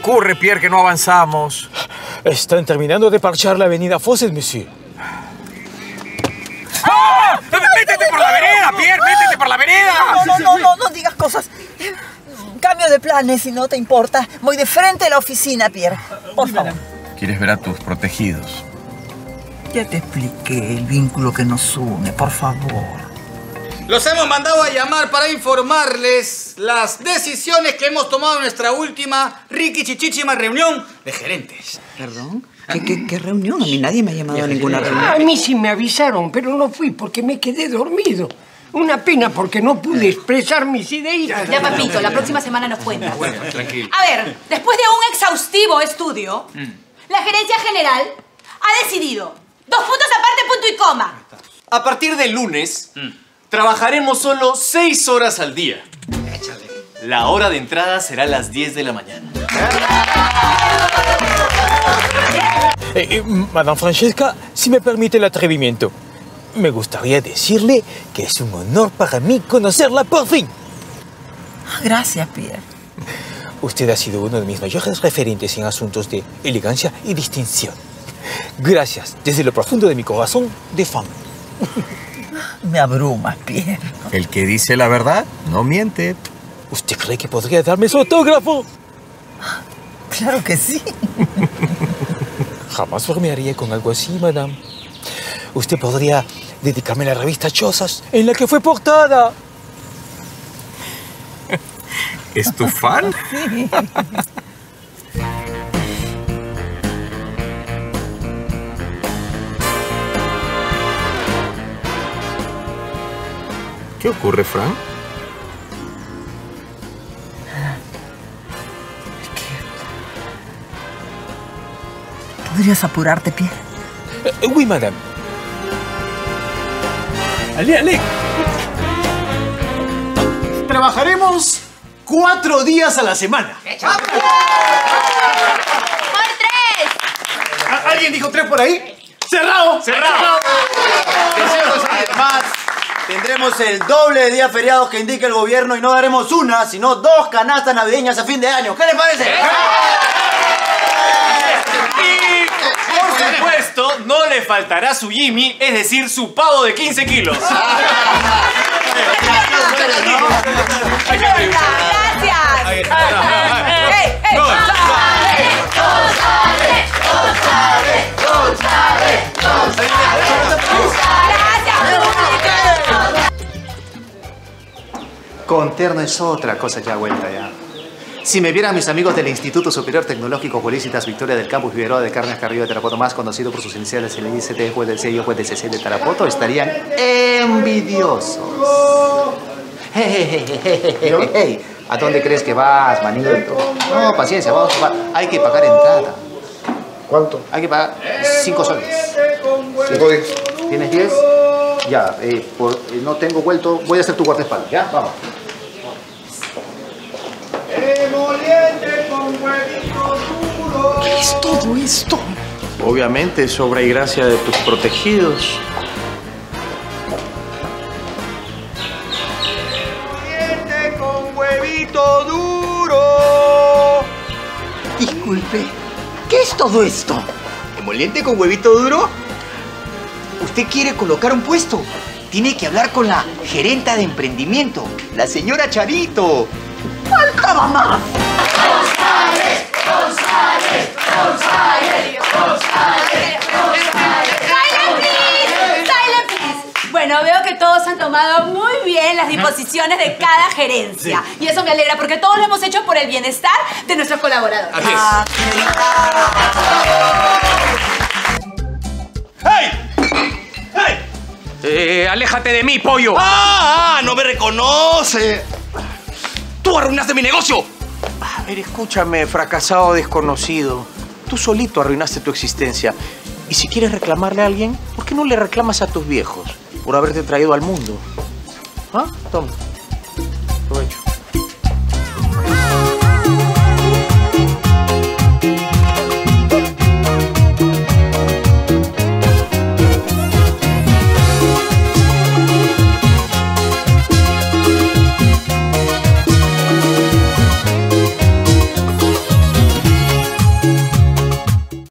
ocurre, Pierre, que no avanzamos? Están terminando de parchar la avenida Fosset, monsieur. ¡Ah! ¡Métete por la vereda, Pierre! ¡Métete por la vereda! No digas cosas. Cambio de planes, si no te importa. Voy de frente a la oficina, Pierre. Por favor. ¿Quieres ver a tus protegidos? Ya te expliqué el vínculo que nos une, por favor. Los hemos mandado a llamar para informarles las decisiones que hemos tomado en nuestra última riquichichichima reunión de gerentes. ¿Perdón? ¿Qué reunión? A mí nadie me ha llamado a ninguna reunión. A mí sí me avisaron, pero no fui porque me quedé dormido. Una pena porque no pude expresar mis ideas. Ya, papito, la próxima semana nos cuentas. Bueno, tranquilo. A ver, después de un exhaustivo estudio, la gerencia general ha decidido 2 puntos aparte, punto y coma. A partir del lunes, trabajaremos solo 6 horas al día. Échale. La hora de entrada será a las 10 de la mañana. Madame Francesca, si me permite el atrevimiento, me gustaría decirle que es un honor para mí conocerla por fin. Gracias, Pierre. Usted ha sido uno de mis mayores referentes en asuntos de elegancia y distinción. Gracias, desde lo profundo de mi corazón de fan. Me abrumas, Pierre. El que dice la verdad no miente. ¿Usted cree que podría darme su autógrafo? Claro que sí. Jamás bromearía con algo así, madame. Usted podría dedicarme a la revista Chozas, en la que fue portada. ¿Es tu fan? Sí. ¿Qué ocurre, Frank? ¿Podrías apurarte, Pierre? Oui, madame. Allez. Trabajaremos 4 días a la semana. ¡Por 3! ¿Alguien dijo 3 por ahí? ¡Cerrado! Además, tendremos el doble de días feriados que indica el gobierno y no daremos una, sino 2 canastas navideñas a fin de año. ¿Qué les parece? Y, por supuesto, no le faltará su Jimmy, es decir, su pavo de 15 kilos. ¡Gracias! ¡Ey! Con terno es otra cosa ya vuelta ya. Si me vieran mis amigos del Instituto Superior Tecnológico Felicitas Victoria del Campus Figueroa de Carnes Carrillo de Tarapoto, más conocido por sus iniciales en el ICT, juez del sello, juez del CC de Tarapoto, estarían envidiosos. Hey, ¿a dónde crees que vas, manito? No, paciencia, vamos a pagar. Hay que pagar entrada. ¿Cuánto? Hay que pagar 5 soles. 5 días. ¿Tienes 10? Ya, no tengo vuelto. Voy a hacer tu guardaespaldas, ¿ya? Vamos. ¿Qué es todo esto? Obviamente es obra y gracia de tus protegidos. Con huevito duro. Disculpe, ¿qué es todo esto? ¿Emoliente con huevito duro? ¿Usted quiere colocar un puesto? Tiene que hablar con la gerenta de emprendimiento, la señora Charito. ¡Faltaba más! ¡Silent, please! Bueno, veo que todos han tomado muy bien las disposiciones de cada gerencia. Y eso me alegra porque todos lo hemos hecho por el bienestar de nuestros colaboradores. Así es. ¡Hey! ¡Aléjate de mí, pollo! ¡No me reconoce! ¡Tú arruinaste mi negocio! A ver, escúchame, fracasado desconocido. Tú solito arruinaste tu existencia. Y si quieres reclamarle a alguien, ¿por qué no le reclamas a tus viejos? Por haberte traído al mundo. ¿Ah? Toma.